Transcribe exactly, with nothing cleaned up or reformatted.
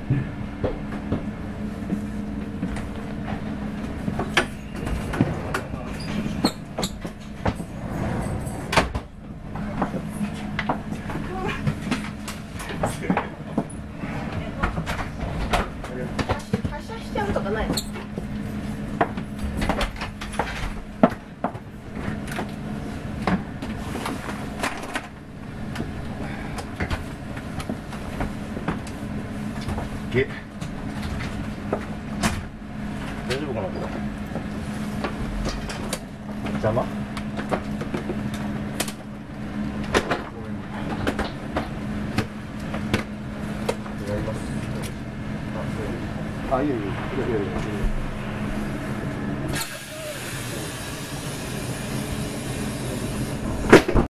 発車しちゃうとかないの？ げ大丈夫かなこれ。邪魔？あ、いいよいいよ。いいよいいよ。